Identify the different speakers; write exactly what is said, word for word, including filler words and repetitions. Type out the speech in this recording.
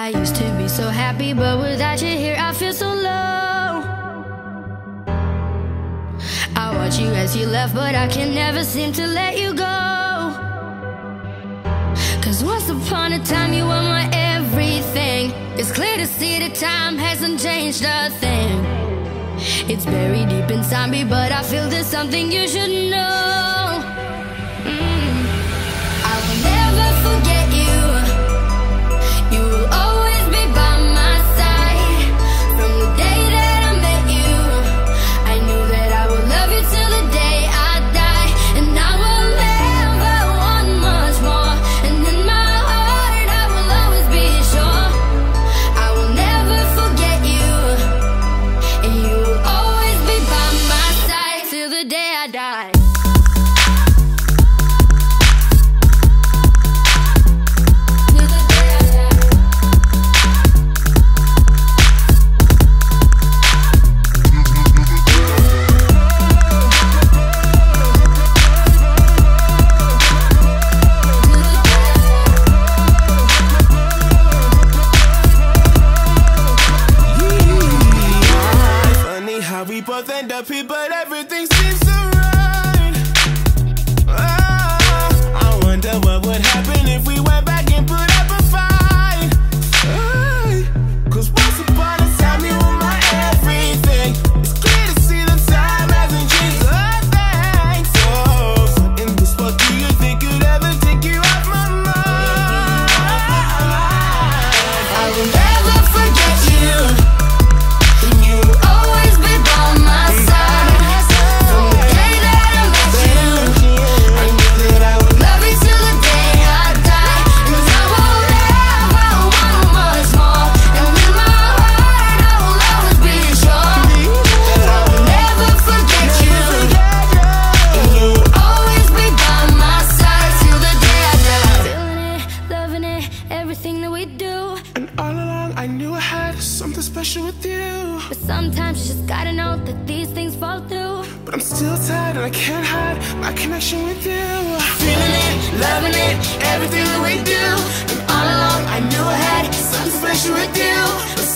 Speaker 1: I used to be so happy, but without you here I feel so low. I watch you as you left, but I can never seem to let you go. Cause once upon a time you were my everything. It's clear to see that time hasn't changed a thing. It's buried deep inside me, but I feel there's something you should know. mm. I will never forget you. You will always be by my side. From the day that I met you, I knew that I would love you till the day I die. And I will never want much more. And in my heart I will always be sure I will never forget you. And you will always be by my side till the day I die.
Speaker 2: We both end up here, but everything seems so right. Oh, I wonder what would happen if we went back and put up a fight. Hey, cause once upon a time you were my everything. It's clear to see that time hasn't changed a thing. So, in this world, do you think you'd ever take you off my mind?
Speaker 1: I will never forget you. You will always be by my side. From the day that I met you, I knew that I would love you till the day I die. Cause I will never want much more. And in my heart I will always be sure that I will never forget you. And you will always be by my side till the day I die. Feeling it, loving it, everything that we do.
Speaker 2: And all along I knew I had something special with you.
Speaker 1: But sometimes you just gotta know that these things fall through.
Speaker 2: But I'm still tired and I can't hide my connection with you. Feeling it, loving it, everything that we do. And all along I knew I had something special with you. But